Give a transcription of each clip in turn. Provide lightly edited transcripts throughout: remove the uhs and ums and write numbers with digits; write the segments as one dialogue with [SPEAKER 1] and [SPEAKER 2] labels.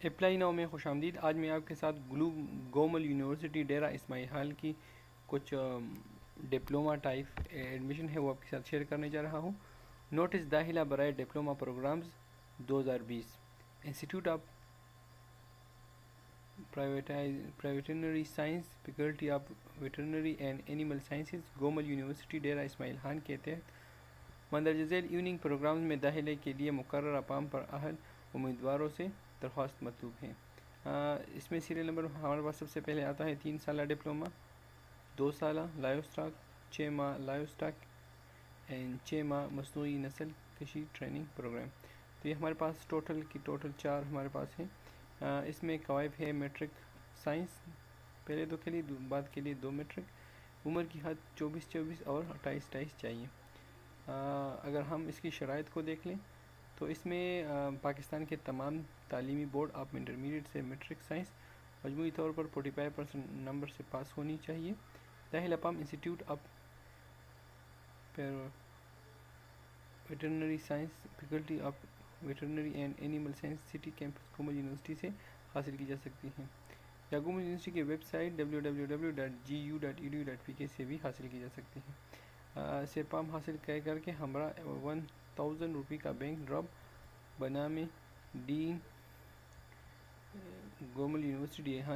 [SPEAKER 1] Apply now میں خوش آمدید۔ آج میں آپ کے ساتھ گومل یونیورسٹی ڈیرہ اسماعیل خان کی کچھ ڈپلوما ٹائپ ایڈمیشن ہے وہ آپ کے ساتھ شیئر کرنے جا رہا ہوں۔ نوٹس داخلہ برائے diploma programs 2020 institute of veterinary science, faculty of veterinary and animal sciences, Gomal university Dera Ismail Khan کے تحت مندرجہ ذیل ایوننگ پروگرامز میں داخلے کے لیے مقررہ اقام پر اہل امیدواروں سے درخواست مطلوب ہے۔ اس میں سیریل نمبر ہمارے پاس سب سے پہلے آتا ہے 3 سالہ ڈپلوما، 2 سالہ لائیو اسٹاک، 6 ماہ لائیو اسٹاک اینڈ 6 ماہ مصنوعی نسل کشی ٹریننگ پروگرام۔ تو یہ ہمارے پاس ٹوٹل 4 ہمارے پاس ہیں۔ اس میں قواعد ہے میٹرک سائنس پہلے 2 کے لیے، بعد کے لیے 2 میٹرک، عمر کی حد 24 اور 28 چاہیے۔ اگر ہم اس کی شرائط کو دیکھ لیں تو اس میں پاکستان کے تمام تعلیمی بورڈ آف انٹرمیڈیٹ سے میٹرک سائنس مجموعی طور پر 45% نمبر سے پاس ہونی چاہیے۔ داخلہ form institute of veterinary science, faculty of veterinary and animal science, city campus Gomal university سے حاصل کی جا سکتی ہیں، یا گومل یونیورسٹی کی ویب سائٹ www.gu.edu.pk سے بھی حاصل کی جا سکتی ہیں۔ سرپام حاصل کر کے ہمراہ 1000 روپے کا بینک ڈراپ بنام ڈین گومل یونیورسٹی ڈیہان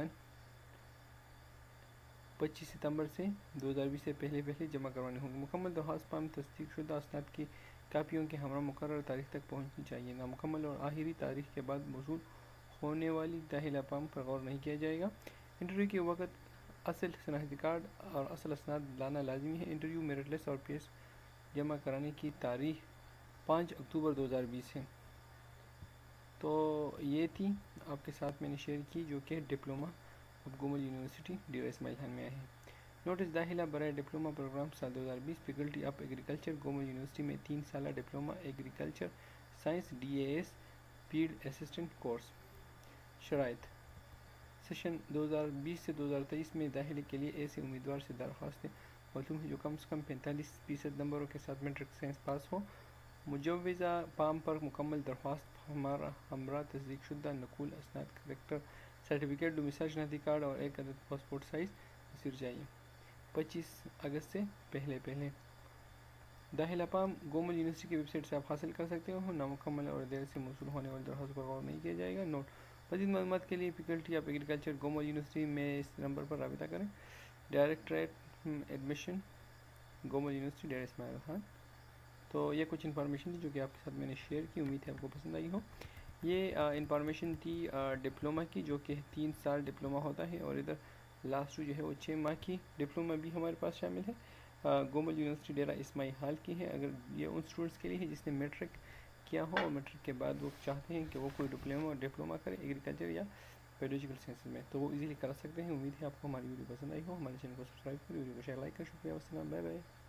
[SPEAKER 1] 25 ستمبر سے 2020 سے پہلے جمع کروانے ہوں گے۔ مکمل درخواست پام تصدیق شدہ اسناد کی کاپیوں کے ہمراہ مقررہ تاریخ تک پہنچنی چاہیے۔ نامکمل اور آخری تاریخ کے بعد موصول ہونے والی داخلہ پام پر غور نہیں کیا جائے گا۔ انٹرویو کے وقت اصل شناختی کارڈ اور اصل اسناد لانا لازمی ہے۔ انٹرویو میرٹ لسٹ اور پیس جمع کرانے کی تاریخ 5 اکتوبر 2020 ہے۔ تو یہ تھی آپ کے ساتھ میں نے شیئر کی جو کہ ڈپلوما اب گومل یونیورسٹی ڈیرہ اسماعیل خان میں آئے ہیں۔ نوٹس داخلہ برائے ڈپلوما پروگرام سال 2020 faculty of agriculture Gomal university میں 3 سالہ diploma agriculture science DAS field assistant course. شرائط: سیشن 2020 سے 2023 میں داخلے کے لیے ایسے امیدوار سے درخواستیں مطلوب ہیں جو کم سے کم 45% نمبروں کے ساتھ میٹرک سائنس پاس ہو۔ مجوزہ پام پر مکمل درخواست ہمراہ تصدیق شدہ نقول اسناد، کریکٹر سرٹیفکیٹ، ڈومیسائل شناختی کارڈ اور 1 عدد پاسپورٹ سائز تصویر چاہیے۔ 25 اگست سے پہلے داخلہ پام گومل یونیورسٹی کی ویب سائٹ سے آپ حاصل کر سکتے ہو۔ نامکمل اور دیر سے موصول ہونے والی درخواست پر غور نہیں کیا جائے گا۔ نوٹ: مزید معلومات کے لیے faculty of agriculture Gomal university میں اس نمبر پر رابطہ کریں۔ Directorate admission Gomal university Dera Ismail Khan. تو یہ کچھ انفارمیشن تھی جو کہ آپ کے ساتھ میں نے شیئر کی، امید ہے آپ کو پسند آئی ہو۔ یہ انفارمیشن تھی ڈپلوما کی جو کہ 3 سال ڈپلوما ہوتا ہے، اور ادھر لاسٹ جو ہے وہ 6 ماہ کی ڈپلوما بھی ہمارے پاس شامل ہے۔ گومل یونیورسٹی ڈیرہ اسماعیل خان کی ہے۔ اگر یہ ان اسٹوڈنٹس کے لیے ہے جس نے میٹرک کیا ہو اور میٹرک کے بعد وہ چاہتے ہیں کہ وہ کوئی ڈپلوما کرے ایگریکلچر یا پیڈوجیکل سائنس میں، تو وہ ایزیلی کر سکتے ہیں۔ امید ہے آپ کو ہماری ویڈیو پسند آئی ہو۔ ہمارے چینل کو سبسکرائب کریں، ویڈیو کو شیئر لائک کریں۔ شکریہ، والسلام، بائے بائے۔